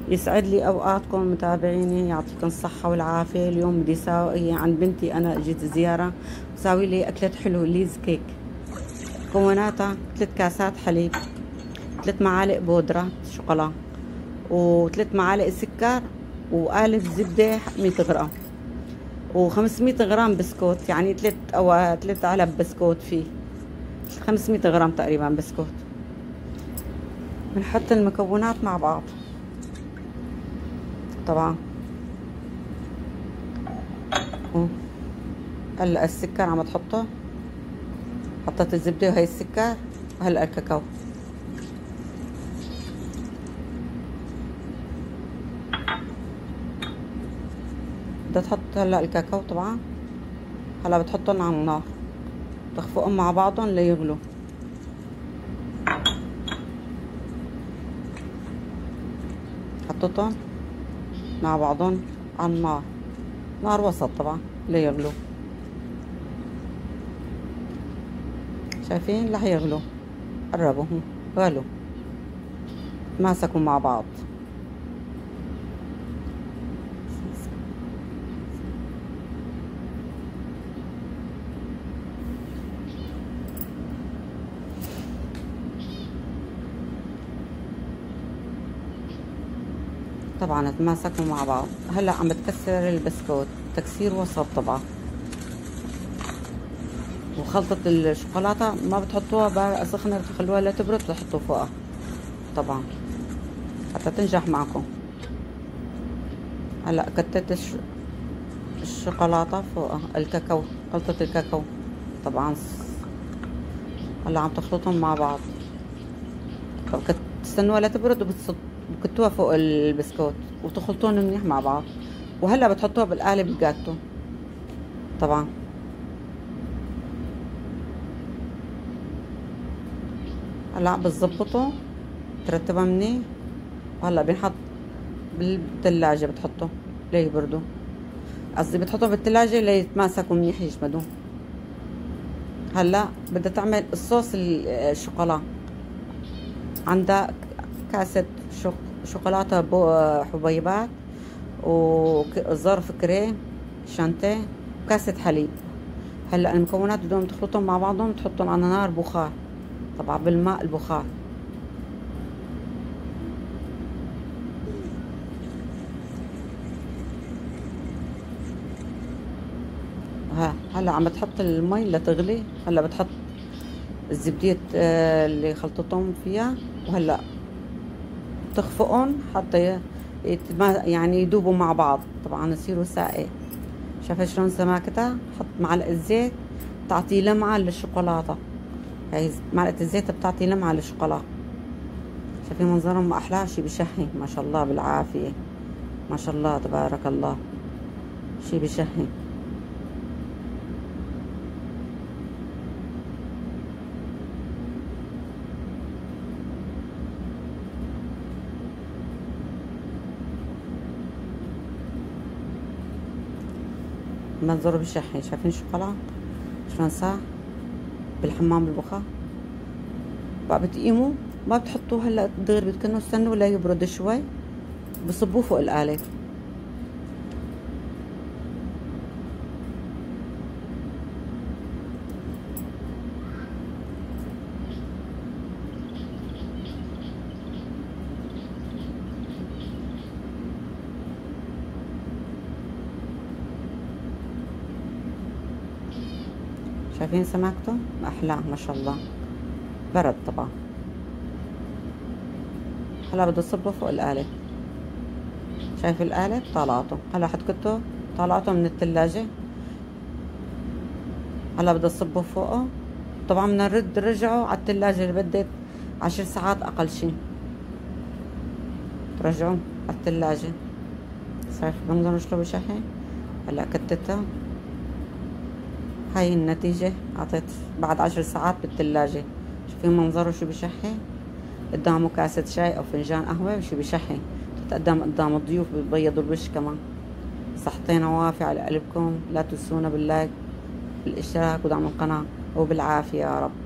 يسعد لي اوقاتكم متابعيني، يعطيكم الصحة والعافية. اليوم بدي اسوي عند بنتي، انا اجيت زيارة، بساوي لي اكلة حلو ليز كيك. مكوناتها 3 كاسات حليب، 3 معالق بودرة شوكولا، و3 معالق سكر، وقالب زبدة 100 غرام، و500 غرام بسكوت، يعني 3 علب بسكوت فيه 500 غرام تقريبا بسكوت. بنحط المكونات مع بعض طبعا. هلا السكر عم تحطه، حطيت الزبدة وهي السكر، وهلا الكاكاو. بدها تحط هلا الكاكاو طبعا. هلا بتحطهم على النار، تخفقهم مع بعضهم ليغلوا. حطيتهم مع بعضهم على النار، نار وسط طبعا ليغلوا. شايفين؟ رح يغلوا، قربوا هم غلوا، تماسكوا مع بعض. طبعا تماسكوا مع بعض. هلا عم بتكسر البسكوت تكسير وسط طبعا. وخلطة الشوكولاتة ما بتحطوها بقى سخنة، بتخلوها لا تبرد، بتحطوا فوقها طبعا حتى تنجح معكم. هلا كتت الشوكولاتة فوقها، الكاكاو، خلطة الكاكاو طبعا. هلا عم تخلطهم مع بعض. طب تستنوها لا تبرد، وبكتوها فوق البسكوت وتخلطون منيح مع بعض. وهلا بتحطوها بالقالب الجاتو طبعا. هلا بتظبطوا، ترتبها منيح. وهلا بنحط بالثلاجة، بتحطه ليبردوا، قصدي بتحطهم بالثلاجة ليتماسكوا منيح يجمدوا. هلا بدها تعمل الصوص الشوكولا. عندها كاسة شوكولاتة حبيبات، وظرف كريم شانتيه، وكاسة حليب. هلا المكونات بدهم تخلطهم مع بعضهم، تحطهم على نار بخار طبعا بالماء البخار. هلا عم بتحط المي لتغلي. هلا بتحط الزبدية اللي خلطتهم فيها، وهلا تخفقهم حتى يعني يدوبوا مع بعض طبعا، يصيروا سائل. شايفة شلون سماكتها؟ حط معلقة زيت تعطي لمعة للشوكولاتة. هاي معلقة الزيت بتعطي لمعة للشوكولاتة. شايفين منظرهم؟ ما أحلاه، شي بشهي ما شاء الله بالعافية، ما شاء الله تبارك الله، شي بشهي. منظره بشهي. شايفين الشوكولاتة شلون ساح بالحمام بالبخار؟ بقى بتقيموا، ما بتحطوه هلا دغري، بدكنوا تستنوا ليبرد شوي، بصبوه فوق القالب. شايفين سماكته؟ أحلاه ما شاء الله. برد طبعا. هلا بدي صبه فوق القالب. شايف القالب؟ طلعته. هلا حتكته، طلعته من الثلاجة. هلا بدي صبه فوقه. طبعا بدنا نرجعه على الثلاجة لمدة 10 ساعات أقل شي. ترجعوه على الثلاجة. شايف منظره شلون بشهي؟ هلا كتتها. هاي النتيجة، عطيت بعد 10 ساعات بالثلاجة. شوفين منظره شو بشهي؟ قدامه كاسة شاي أو فنجان قهوة وشي بشهي. تتقدم قدام الضيوف، بيضوا الوش كمان. صحتين وعافية على قلبكم. لا تنسونا باللايك، بالاشتراك ودعم القناة، وبالعافية يا رب.